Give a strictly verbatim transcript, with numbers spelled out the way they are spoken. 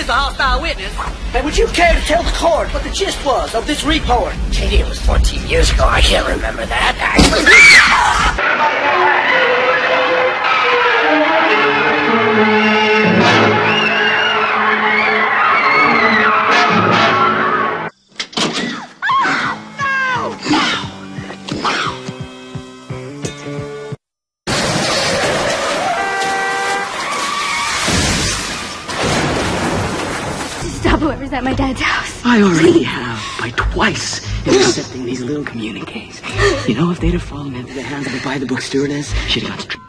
is a hostile witness. And would you care to tell the court what the gist was of this report? Katie, it was fourteen years ago. I can't remember that. Stop whoever's at my dad's house. I already have by twice intercepting these little communiques. You know, if they'd have fallen into the hands of a by-the-book stewardess, she'd have got to